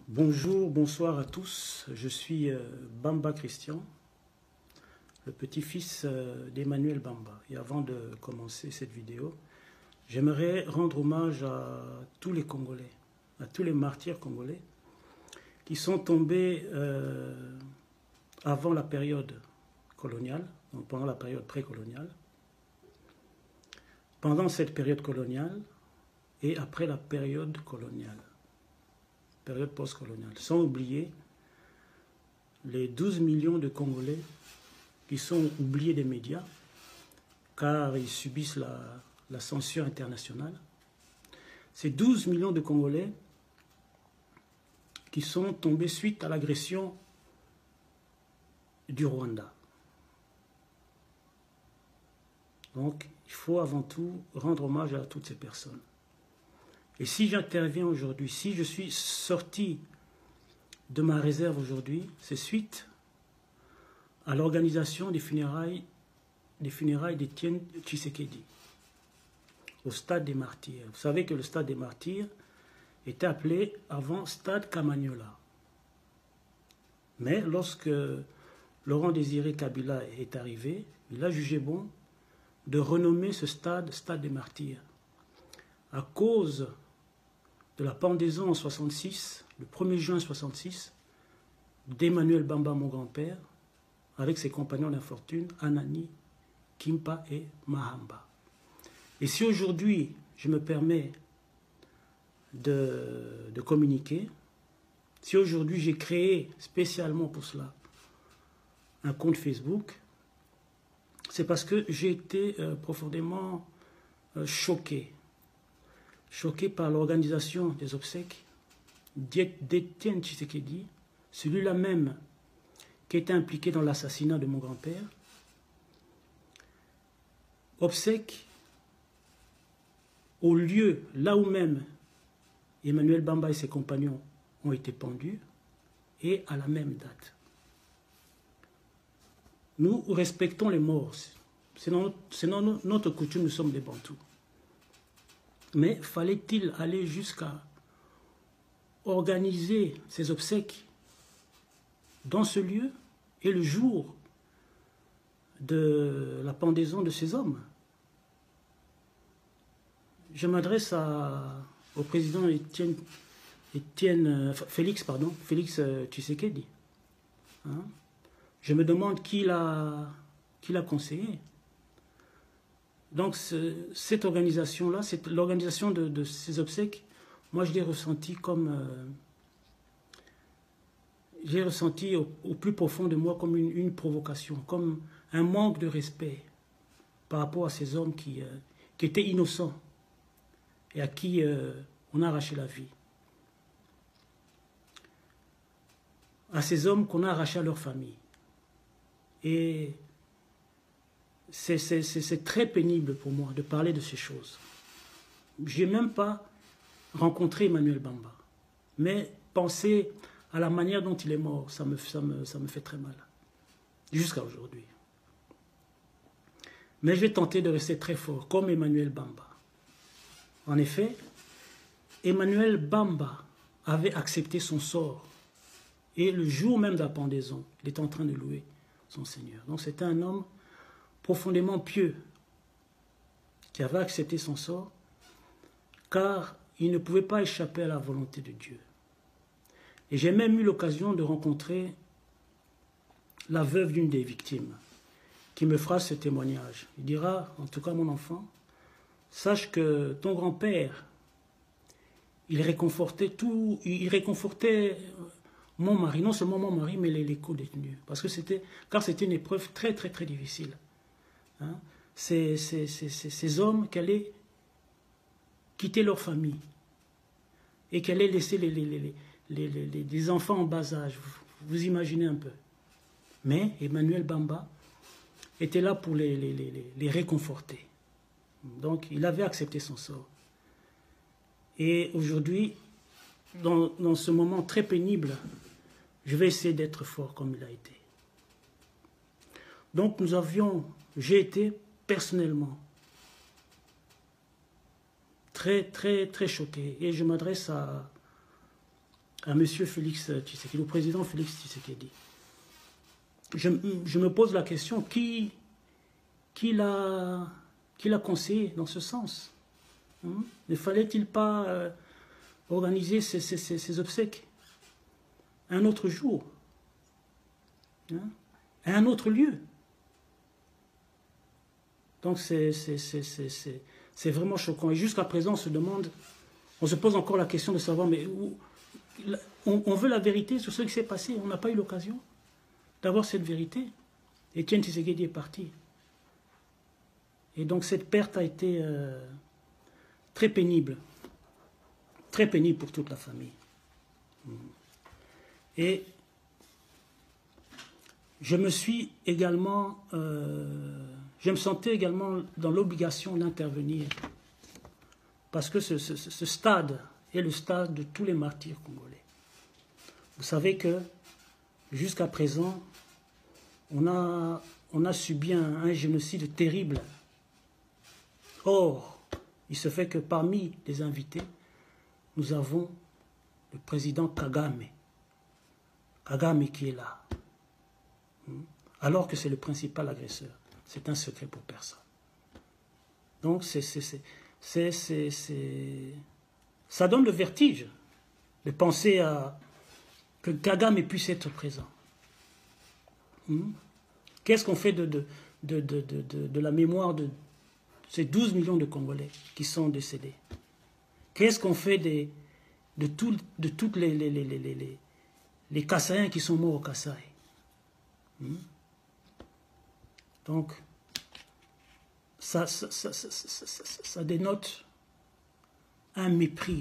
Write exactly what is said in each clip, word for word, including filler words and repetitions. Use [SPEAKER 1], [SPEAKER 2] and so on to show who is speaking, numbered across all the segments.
[SPEAKER 1] Bonjour, bonsoir à tous. Je suis euh, Bamba Christian, le petit-fils euh, d'Emmanuel Bamba. Et avant de commencer cette vidéo, j'aimerais rendre hommage à tous les Congolais, à tous les martyrs congolais qui sont tombés euh, avant la période coloniale, donc pendant la période précoloniale, pendant cette période coloniale et après la période coloniale. Période post-coloniale, sans oublier les douze millions de Congolais qui sont oubliés des médias car ils subissent la, la censure internationale. Ces douze millions de Congolais qui sont tombés suite à l'agression du Rwanda. Donc, il faut avant tout rendre hommage à toutes ces personnes. Et si j'interviens aujourd'hui, si je suis sorti de ma réserve aujourd'hui, c'est suite à l'organisation des funérailles des funérailles d'Étienne Tshisekedi au stade des Martyrs. Vous savez que le stade des Martyrs était appelé avant stade Kamanyola. Mais lorsque Laurent Désiré Kabila est arrivé, il a jugé bon de renommer ce stade stade des Martyrs à cause de la pendaison en soixante-six, le premier juin soixante-six, d'Emmanuel Bamba, mon grand-père, avec ses compagnons d'infortune, Anani, Kimpa et Mahamba. Et si aujourd'hui, je me permets de, de communiquer, si aujourd'hui j'ai créé spécialement pour cela un compte Facebook, c'est parce que j'ai été euh, profondément euh, choqué. Choqué par l'organisation des obsèques d'Étienne Tshisekedi, celui-là même qui était impliqué dans l'assassinat de mon grand-père. Obsèques au lieu, là où même Emmanuel Bamba et ses compagnons ont été pendus, et à la même date. Nous respectons les morts, c'est notre, notre coutume, nous sommes des Bantous. Mais fallait-il aller jusqu'à organiser ces obsèques dans ce lieu et le jour de la pendaison de ces hommes? Je m'adresse au président Étienne, Étienne, Félix, pardon, Félix Tshisekedi. Hein? Je me demande qui l'a qui l'a conseillé. Donc ce, cette organisation-là, l'organisation de, de ces obsèques, moi je l'ai ressenti comme... Euh, j'ai ressenti au, au plus profond de moi comme une, une provocation, comme un manque de respect par rapport à ces hommes qui, euh, qui étaient innocents et à qui euh, on a arraché la vie. À ces hommes qu'on a arraché à leur famille. Et... c'est très pénible pour moi de parler de ces choses. Je n'ai même pas rencontré Emmanuel Bamba. Mais penser à la manière dont il est mort, ça me, ça me, ça me fait très mal. Jusqu'à aujourd'hui. Mais je vais tenter de rester très fort, comme Emmanuel Bamba. En effet, Emmanuel Bamba avait accepté son sort. Et le jour même de la pendaison, il était en train de louer son Seigneur. Donc c'était un homme profondément pieux, qui avait accepté son sort, car il ne pouvait pas échapper à la volonté de Dieu. Et j'ai même eu l'occasion de rencontrer la veuve d'une des victimes, qui me fera ce témoignage. Il dira, en tout cas mon enfant, sache que ton grand-père, il réconfortait tout, il réconfortait mon mari, non seulement mon mari, mais les, les co-détenus, parce que c'était, car c'était une épreuve très très très difficile. Hein, ces, ces, ces, ces hommes qui allaient quitter leur famille et qui allaient laisser les, les, les, les, les, les, les enfants en bas âge. Vous, vous imaginez un peu. Mais Emmanuel Bamba était là pour les, les, les, les réconforter. Donc il avait accepté son sort. Et aujourd'hui, dans, dans ce moment très pénible, je vais essayer d'être fort comme il a été. Donc nous avions... J'ai été personnellement très, très, très choqué. Et je m'adresse à, à M. Félix Tshisekedi, au président Félix Tshisekedi. Je, je me pose la question, qui, qui l'a qui l'a conseillé dans ce sens? Hein? Ne fallait-il pas euh, organiser ces, ces, ces, ces obsèques un autre jour, hein? À un autre lieu? Donc c'est vraiment choquant. Et jusqu'à présent, on se demande, on se pose encore la question de savoir, mais où, on, on veut la vérité sur ce qui s'est passé. On n'a pas eu l'occasion d'avoir cette vérité. Etienne Tshisekedi est parti. Et donc cette perte a été euh, très pénible. Très pénible pour toute la famille. Et je me suis également... Euh, je me sentais également dans l'obligation d'intervenir. Parce que ce, ce, ce stade est le stade de tous les martyrs congolais. Vous savez que jusqu'à présent, on a, on a subi un, un génocide terrible. Or, il se fait que parmi les invités, nous avons le président Kagame. Kagame qui est là. Alors que c'est le principal agresseur. C'est un secret pour personne. Donc, c'est, c'est, c'est, c'est, c'est, c'est... ça donne le vertige de penser à... que Kagame puisse être présent. Hmm? Qu'est-ce qu'on fait de, de, de, de, de, de la mémoire de ces douze millions de Congolais qui sont décédés? Qu'est-ce qu'on fait des, de, tout, de toutes les, les, les, les, les, les Kassaïens qui sont morts au Kasaï? hmm? Donc, ça, ça, ça, ça, ça, ça, ça dénote un mépris.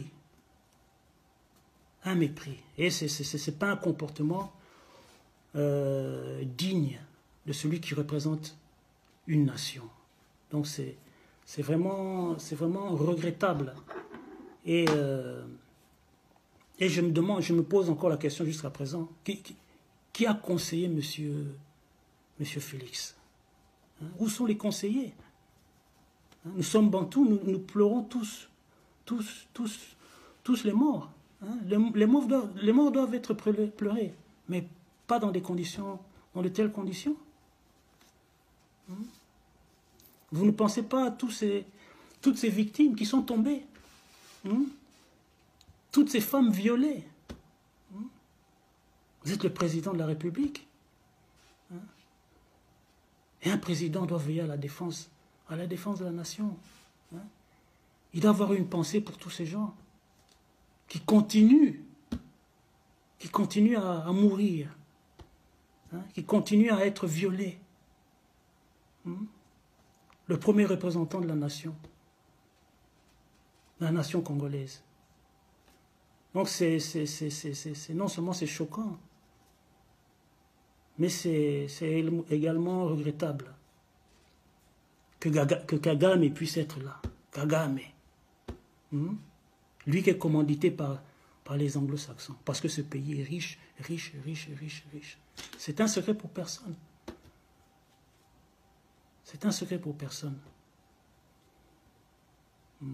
[SPEAKER 1] Un mépris. Et ce n'est pas un comportement euh, digne de celui qui représente une nation. Donc, c'est vraiment, vraiment regrettable. Et, euh, et je me demande, je me pose encore la question jusqu'à présent, qui, qui, qui a conseillé monsieur, monsieur Félix? Hein? Où sont les conseillers? Hein? Nous sommes bantous, nous, nous pleurons tous, tous, tous, tous les morts. Hein? Les, les, morts doivent, les morts doivent être pleurés, mais pas dans des conditions, dans de telles conditions. Hein? Vous ne pensez pas à tous ces, toutes ces victimes qui sont tombées, hein? Toutes ces femmes violées. Hein? Vous êtes le président de la République. Hein? Et un président doit veiller à la défense, à la défense de la nation. Hein? Il doit avoir une pensée pour tous ces gens qui continuent, qui continuent à, à mourir, hein? Qui continuent à être violés. Hein? Le premier représentant de la nation, la nation congolaise. Donc c'est non seulement c'est choquant, mais c'est également regrettable que, que Kagame puisse être là. Kagame. Hmm? Lui qui est commandité par, par les anglo-saxons. Parce que ce pays est riche, riche, riche, riche, riche. C'est un secret pour personne. C'est un secret pour personne. Hmm.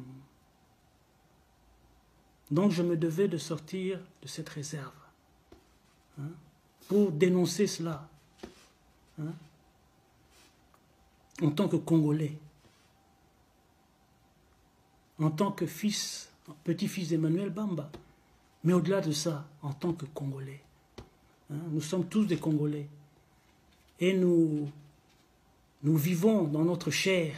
[SPEAKER 1] Donc je me devais de sortir de cette réserve, hein, pour dénoncer cela, hein, en tant que Congolais, en tant que fils, petit-fils d'Emmanuel Bamba, mais au-delà de ça, en tant que Congolais. Hein, nous sommes tous des Congolais et nous, nous vivons dans notre chair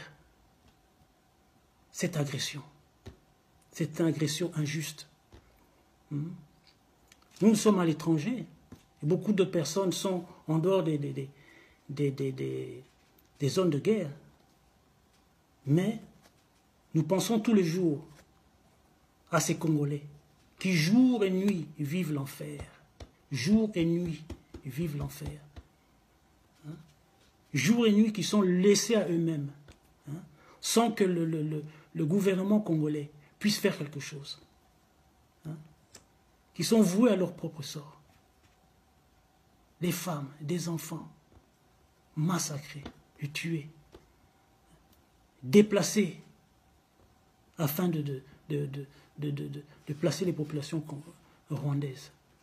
[SPEAKER 1] cette agression. Cette agression injuste. Nous, nous sommes à l'étranger. Beaucoup de personnes sont en dehors des, des, des, des, des, des, des zones de guerre. Mais nous pensons tous les jours à ces Congolais qui, jour et nuit, vivent l'enfer. Jour et nuit, vivent l'enfer. Hein? Jour et nuit qui sont laissés à eux-mêmes, hein? Sans que le, le, le, le gouvernement congolais puissent faire quelque chose, hein, qui sont voués à leur propre sort. Des femmes, des enfants, massacrés, tués, déplacés, afin de, de, de, de, de, de, de placer les populations rwandaises.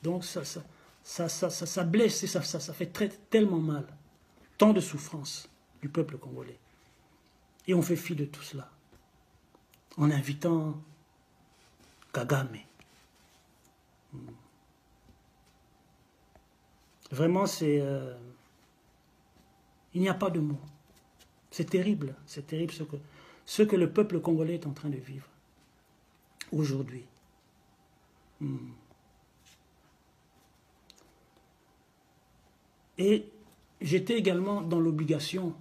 [SPEAKER 1] Donc ça, ça, ça, ça, ça, ça blesse et ça, ça, ça fait très, tellement mal. Tant de souffrance du peuple congolais. Et on fait fi de tout cela. En invitant Kagame. Vraiment, c'est... Euh, il n'y a pas de mots. C'est terrible. C'est terrible ce que, ce que le peuple congolais est en train de vivre. Aujourd'hui. Hmm. Et j'étais également dans l'obligation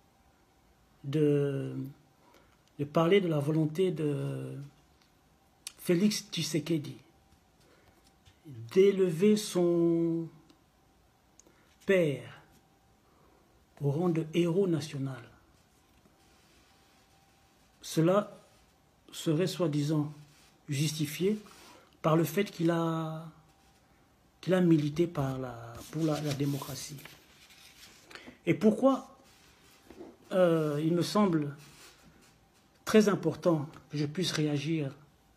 [SPEAKER 1] de, de parler de la volonté de Félix Tshisekedi d'élever son père au rang de héros national. Cela serait soi-disant justifié par le fait qu'il a, qu'il a milité par la, pour la, la démocratie. Et pourquoi euh, il me semble très important que je puisse réagir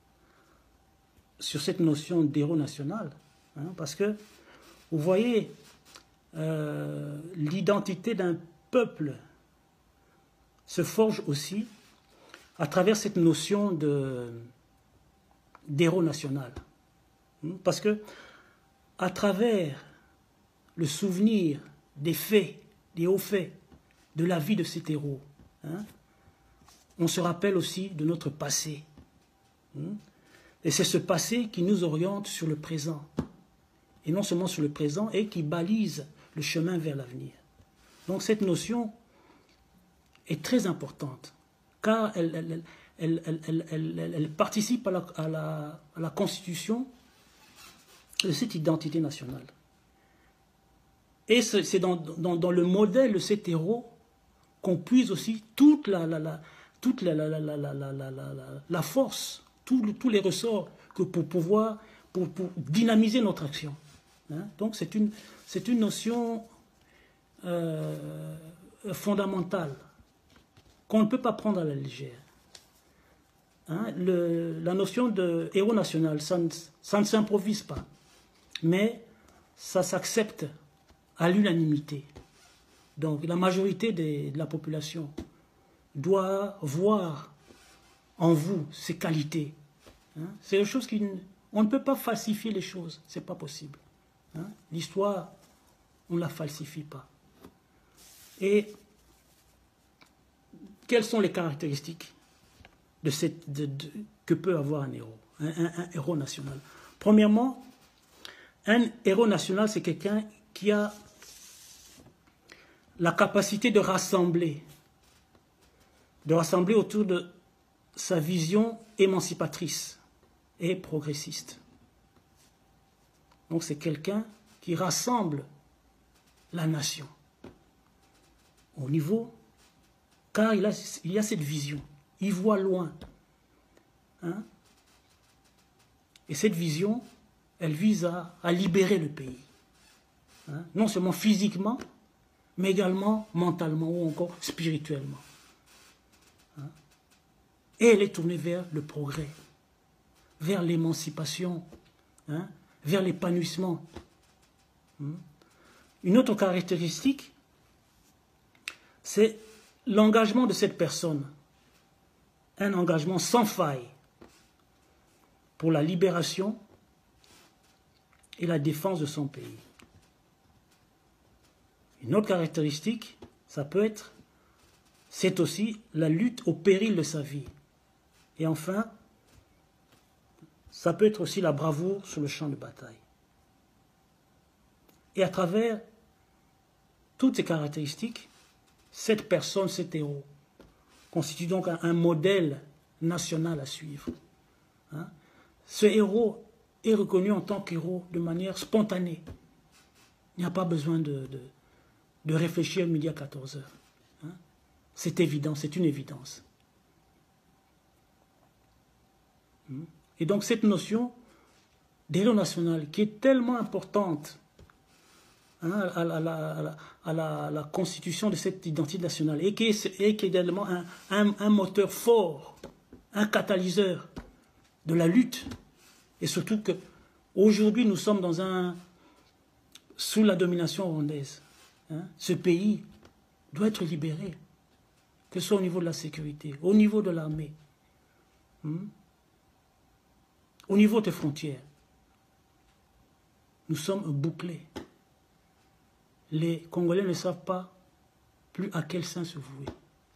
[SPEAKER 1] sur cette notion d'héros national, hein, parce que vous voyez, euh, l'identité d'un peuple se forge aussi à travers cette notion de d'héros national. Parce que à travers le souvenir des faits, des hauts faits, de la vie de cet héros, hein, on se rappelle aussi de notre passé. Hein, et c'est ce passé qui nous oriente sur le présent. Et non seulement sur le présent, et qui balise le chemin vers l'avenir. Donc cette notion est très importante, car elle, elle, elle, elle, elle, elle, elle, elle participe à la, à, la, à la constitution de cette identité nationale. Et c'est dans, dans, dans le modèle de cet héros qu'on puise aussi toute la, la, la, toute la, la, la, la, la, la, la, la, la force, tous tous les ressorts que pour pouvoir pour, pour dynamiser notre action. Hein? Donc c'est une, c'est une notion euh, fondamentale qu'on ne peut pas prendre à la légère. Hein? Le, la notion de héros national, ça ne, ça ne s'improvise pas, mais ça s'accepte à l'unanimité. Donc la majorité des, de la population doit voir en vous ces qualités. Hein? C'est une chose qui... On ne peut pas falsifier les choses, c'est pas possible. Hein? L'histoire, on ne la falsifie pas. Et quelles sont les caractéristiques de cette, de, de, que peut avoir un héros, un, un, un héros national? Premièrement, un héros national, c'est quelqu'un qui a la capacité de rassembler, de rassembler autour de sa vision émancipatrice et progressiste. Donc c'est quelqu'un qui rassemble la nation au niveau, car il a, il a cette vision, il voit loin. Hein? Et cette vision, elle vise à, à libérer le pays. Hein? Non seulement physiquement, mais également mentalement ou encore spirituellement. Hein? Et elle est tournée vers le progrès, vers l'émancipation, hein? Vers l'épanouissement. Hein? Une autre caractéristique, c'est l'engagement de cette personne, un engagement sans faille pour la libération et la défense de son pays. Une autre caractéristique, ça peut être, c'est aussi la lutte au péril de sa vie. Et enfin, ça peut être aussi la bravoure sur le champ de bataille. Et à travers toutes ces caractéristiques, cette personne, cet héros, constitue donc un, un modèle national à suivre. Hein? Ce héros est reconnu en tant qu'héros de manière spontanée. Il n'y a pas besoin de, de, de réfléchir midi à quatorze heures. Hein? C'est évident, c'est une évidence. Et donc cette notion d'héros national qui est tellement importante, hein, à, la, à, la, à, la, à, la, à la constitution de cette identité nationale et qui est, et qui est également un, un, un moteur fort, un catalyseur de la lutte, et surtout que Aujourd'hui, nous sommes dans un, sous la domination rwandaise. Hein. Ce pays doit être libéré, que ce soit au niveau de la sécurité, au niveau de l'armée, hein, au niveau des frontières. Nous sommes bouclés. Les Congolais ne savent pas plus à quel sein se vouer.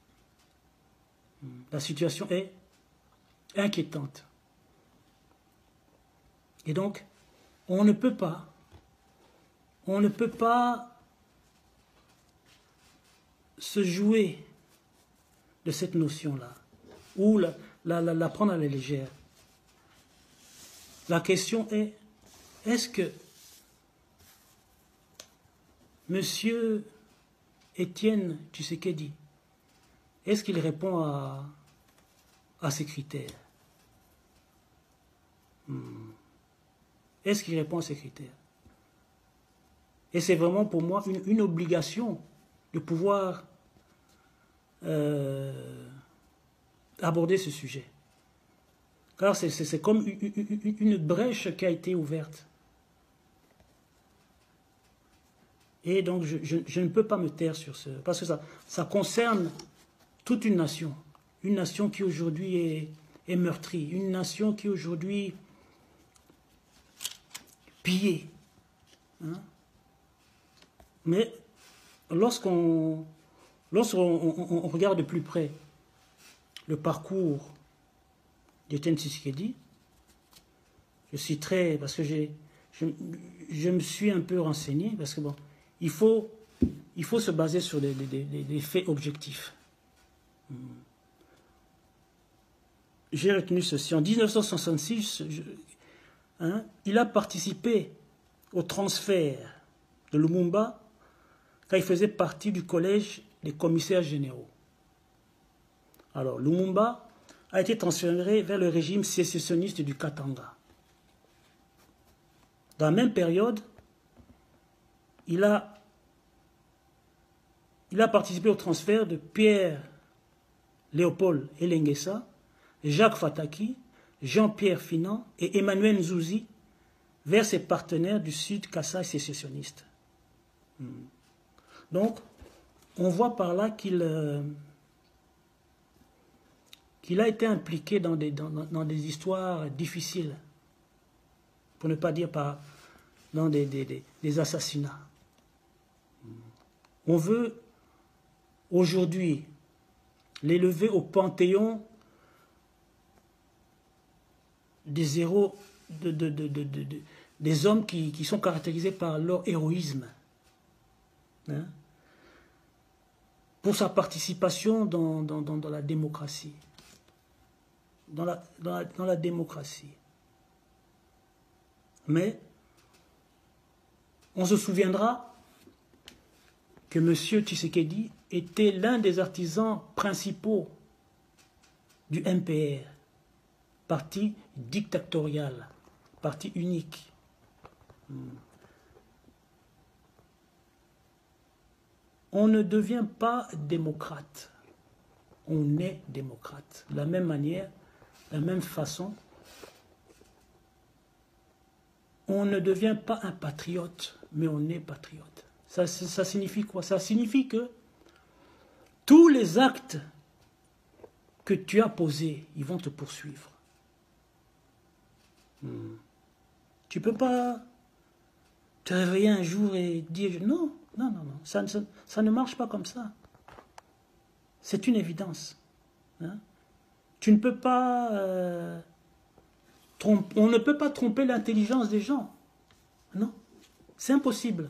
[SPEAKER 1] La situation est inquiétante. Et donc, on ne peut pas, on ne peut pas se jouer de cette notion-là, ou la, la, la, la prendre à la légère. La question est, est-ce que Monsieur Étienne Tshisekedi, est-ce qu'il répond à, à ces critères? hmm. Est-ce qu'il répond à ces critères? Et c'est vraiment pour moi une, une obligation de pouvoir euh, aborder ce sujet. Car c'est comme une, une brèche qui a été ouverte. Et donc je, je, je ne peux pas me taire sur ce... Parce que ça, ça concerne toute une nation. Une nation qui aujourd'hui est, est meurtrie. Une nation qui aujourd'hui pillée. Hein? Mais lorsqu'on lorsqu'on on, on regarde de plus près le parcours d'Étienne Tshisekedi, je citerai, parce que j'ai, je, je me suis un peu renseigné, parce que bon, il faut, il faut se baser sur des, des, des, des faits objectifs. J'ai retenu ceci. En mille neuf cent soixante-six, je, hein, il a participé au transfert de Lumumba quand il faisait partie du collège des commissaires généraux. Alors, Lumumba a été transféré vers le régime sécessionniste du Katanga. Dans la même période, il a, il a participé au transfert de Pierre Léopold Elengesa, Jacques Fataki, Jean-Pierre Finan et Emmanuel Nzouzi vers ses partenaires du Sud Kasaï sécessionniste. Donc, on voit par là qu'il euh, qu'il a été impliqué dans des, dans, dans des histoires difficiles, pour ne pas dire par, dans des, des, des, des assassinats. On veut aujourd'hui l'élever au panthéon des héros, de, de, de, de, de, de, des hommes qui, qui sont caractérisés par leur héroïsme. Hein? Pour sa participation dans, dans, dans, dans la démocratie. Dans la, dans, la, dans la démocratie. Mais on se souviendra que M. Tshisekedi était l'un des artisans principaux du M P R, parti dictatorial, parti unique. On ne devient pas démocrate, on est démocrate. De la même manière, de la même façon, on ne devient pas un patriote, mais on est patriote. Ça, ça signifie quoi? Ça signifie que tous les actes que tu as posés, ils vont te poursuivre. Hmm. Tu ne peux pas te réveiller un jour et dire non, non, non, non, ça, ça, ça ne marche pas comme ça. C'est une évidence. Hein? Tu ne peux pas euh, tromper, on ne peut pas tromper l'intelligence des gens. Non, c'est impossible.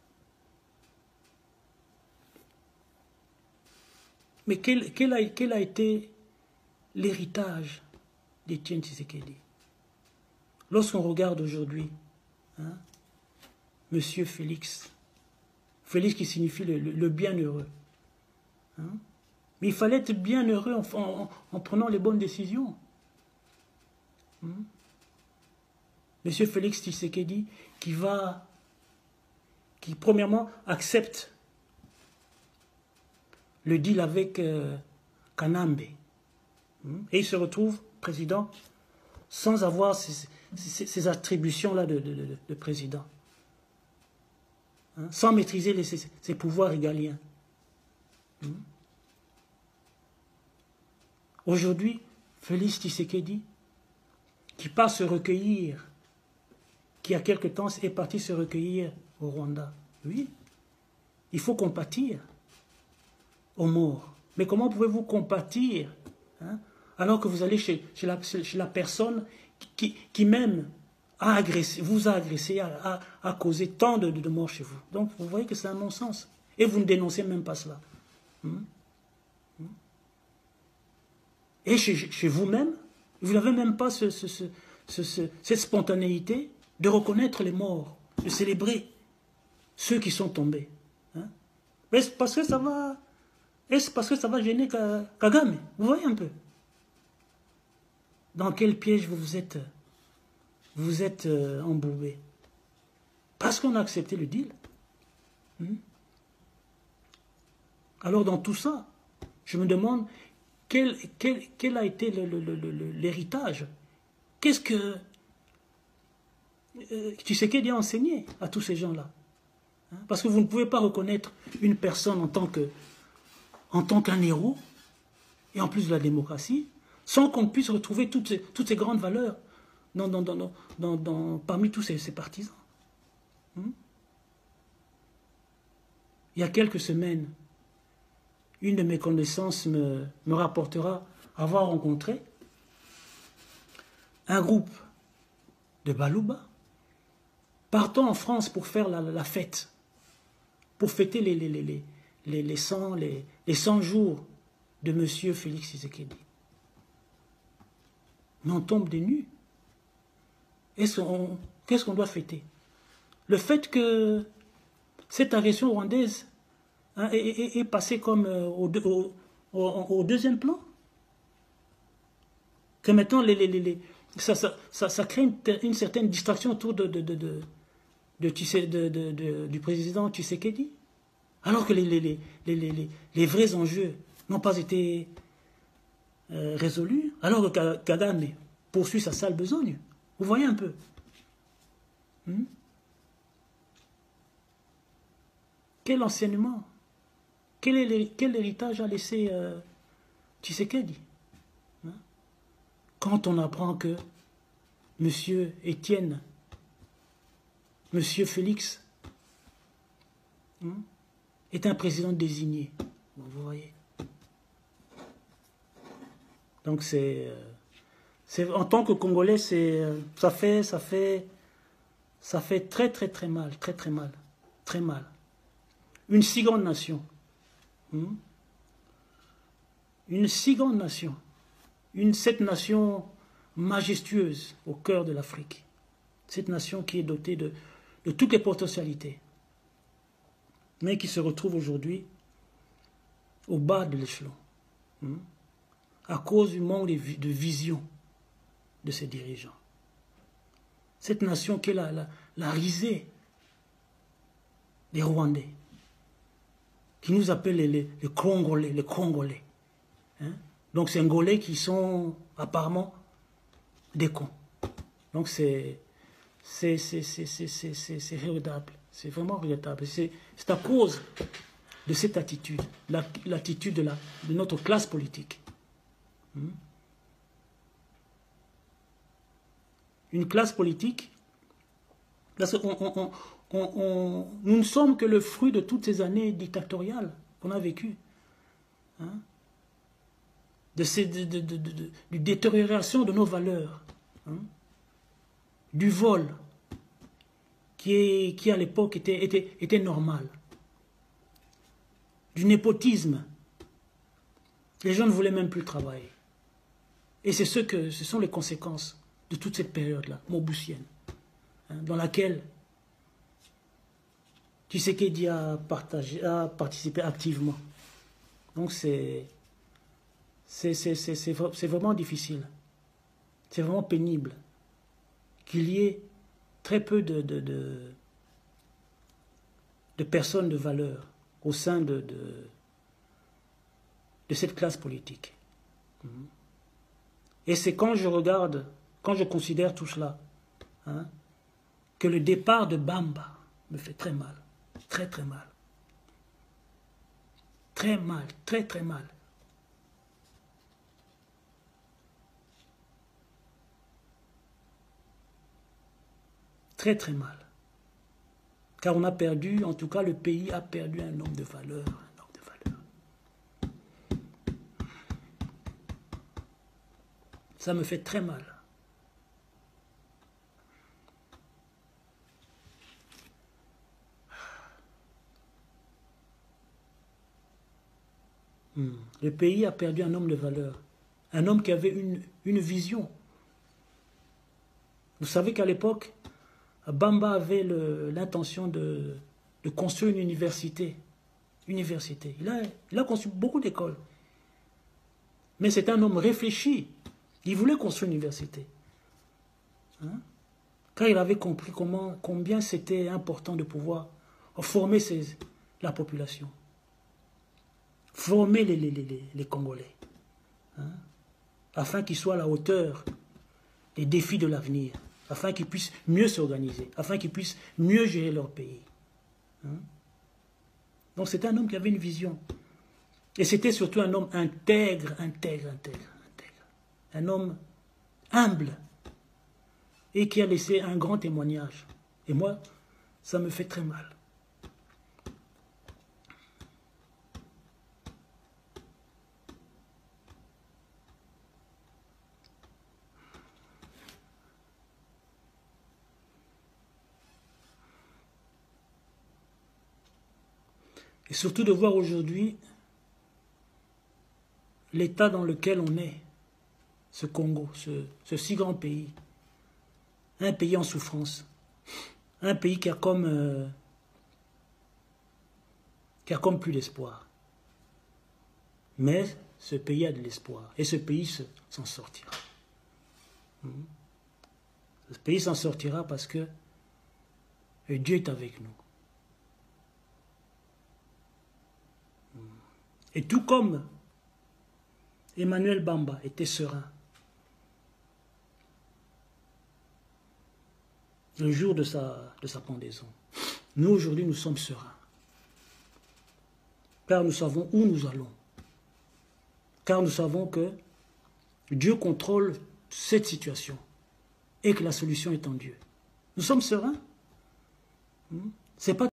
[SPEAKER 1] Mais quel, quel, a, quel a été l'héritage d'Étienne Tshisekedi? Lorsqu'on regarde aujourd'hui, hein, Monsieur Félix, Félix qui signifie le, le, le bienheureux. Hein? Mais il fallait être bienheureux en, en, en prenant les bonnes décisions. Hein? Monsieur Félix Tshisekedi qui va, qui premièrement accepte le deal avec euh, Kanambe. Hein? Et il se retrouve président sans avoir ces, ces, ces attributions-là de, de, de, de président, hein, sans maîtriser les, ses, ses pouvoirs régaliens. Hein. Aujourd'hui, Félix Tshisekedi, qui part se recueillir, qui il y a quelque temps est parti se recueillir au Rwanda. Oui, il faut compatir aux morts. Mais comment pouvez-vous compatir, hein, alors que vous allez chez, chez, la, chez la personne qui, qui, qui même a agressé, vous a agressé, a, a, a causé tant de, de morts chez vous. Donc vous voyez que c'est un non-sens. Et vous ne dénoncez même pas cela. Hum? Hum? Et chez, chez vous-même, vous n'avez même pas ce, ce, ce, ce, ce, cette spontanéité de reconnaître les morts, de célébrer ceux qui sont tombés. Hein? Est-ce parce que ça va, est-ce parce que ça va gêner Kagame? Vous voyez un peu dans quel piège vous vous êtes, vous êtes euh, embourbé. Parce qu'on a accepté le deal. Hein? Alors dans tout ça, je me demande quel, quel, quel a été l'héritage. Qu'est-ce que euh, Tshisekedi a enseigné à tous ces gens-là? Hein? Parce que vous ne pouvez pas reconnaître une personne en tant que, en tant qu'un héros, et en plus de la démocratie, sans qu'on puisse retrouver toutes ces, toutes ces grandes valeurs dans, dans, dans, dans, dans, parmi tous ces, ces partisans. Hein? Il y a quelques semaines, une de mes connaissances me, me rapportera avoir rencontré un groupe de Baluba partant en France pour faire la, la fête, pour fêter les, les, les, les, les, cent, les, les cent jours de M. Félix Tshisekedi. Mais on tombe des nues. Qu'est-ce qu'on doit fêter? Le fait que cette agression rwandaise hein, est, est, est passée comme euh, au, au, au, au deuxième plan. Que maintenant, les, les, les, ça, ça, ça, ça crée une, une certaine distraction autour de, de, de, de, de, de, de, de, du président Tshisekedi. Alors que les, les, les, les, les, les vrais enjeux n'ont pas été euh, résolus. Alors que Kagame poursuit sa sale besogne. Vous voyez un peu. Hmm? Quel enseignement, quel, est, quel héritage a laissé euh, Tshisekedi hein? Quand on apprend que M. Étienne, M. Félix hein, est un président désigné. Bon, vous voyez. Donc c'est... Euh, en tant que Congolais, euh, ça fait, ça fait, ça fait très très très mal, très très mal, très mal. Une si grande nation, hmm? une si grande nation, une, cette nation majestueuse au cœur de l'Afrique, cette nation qui est dotée de, de toutes les potentialités, mais qui se retrouve aujourd'hui au bas de l'échelon, hmm? à cause du manque de, de vision de ses dirigeants. Cette nation qui est la, la, la risée des Rwandais, qui nous appellent les, les, les Congolais, les Congolais. Hein? Donc c'est Ngolais qui sont apparemment des cons. Donc c'est c'est regrettable, c'est vraiment regrettable. C'est à cause de cette attitude, l'attitude la, de, la, de notre classe politique. Hein? Une classe politique, parce qu'on, on, on, on, on, nous ne sommes que le fruit de toutes ces années dictatoriales qu'on a vécues. Hein? De ces de, de, de, de, de détérioration de nos valeurs. Hein? Du vol, qui, est, qui à l'époque était, était, était normal. Du népotisme. Les gens ne voulaient même plus travailler. Et c'est ce, que, ce sont les conséquences de toute cette période-là, mobusienne, hein, dans laquelle Tshisekedi a, partagé, a participé activement. Donc c'est vraiment difficile, c'est vraiment pénible qu'il y ait très peu de, de, de, de personnes de valeur au sein de, de, de cette classe politique. Et c'est quand je regarde quand je considère tout cela, hein, que le départ de Bamba me fait très mal, très très mal. Très mal, très très mal. Très très mal. Car on a perdu, en tout cas le pays a perdu un homme de valeur. Un homme de valeur. Ça me fait très mal. Hmm. Le pays a perdu un homme de valeur. Un homme qui avait une, une vision. Vous savez qu'à l'époque, Bamba avait l'intention de, de construire une université. Université. Il a, il a construit beaucoup d'écoles. Mais c'est un homme réfléchi. Il voulait construire une université. Hein? Car il avait compris comment, combien c'était important de pouvoir former ses, la population. Former les, les, les, les Congolais. Hein? Afin qu'ils soient à la hauteur des défis de l'avenir. Afin qu'ils puissent mieux s'organiser. Afin qu'ils puissent mieux gérer leur pays. Hein? Donc c'était un homme qui avait une vision. Et c'était surtout un homme intègre, intègre, intègre, intègre. Un homme humble. Et qui a laissé un grand témoignage. Et moi, ça me fait très mal. Et surtout de voir aujourd'hui l'état dans lequel on est, ce Congo, ce, ce si grand pays. Un pays en souffrance. Un pays qui a comme, euh, qui a comme plus d'espoir. Mais ce pays a de l'espoir. Et ce pays s'en sortira. Ce pays s'en sortira parce que Dieu est avec nous. Et tout comme Emmanuel Bamba était serein le jour de sa, de sa pendaison, nous aujourd'hui nous sommes sereins. Car nous savons où nous allons. Car nous savons que Dieu contrôle cette situation et que la solution est en Dieu. Nous sommes sereins. C'est pas